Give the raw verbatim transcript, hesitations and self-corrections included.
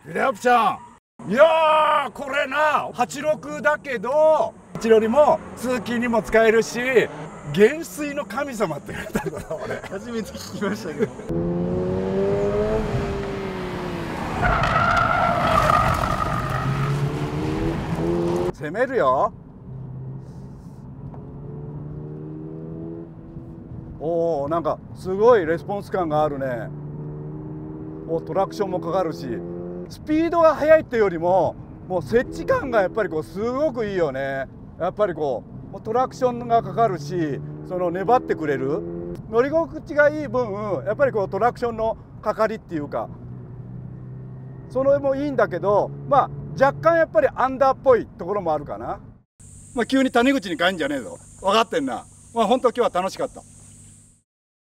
レアプちゃん、いやーこれなはちじゅうろくだけどはちよりも通勤にも使えるし、減衰の神様って言われたんだな。俺初めて聞きましたけど。 攻めるよ。おお、なんかすごいレスポンス感があるね。お、トラクションもかかるし、スピードが速いっていうよりももう接地感がやっぱりこうすごくいいよね。やっぱりこうトラクションがかかるし、その粘ってくれる乗り心地がいい分、やっぱりこうトラクションのかかりっていうか、それもいいんだけど、まあ若干やっぱりアンダーっぽいところもあるかな。まあ急に谷口に帰んじゃねえぞ。分かってんな。まあ本当今日は楽しかった。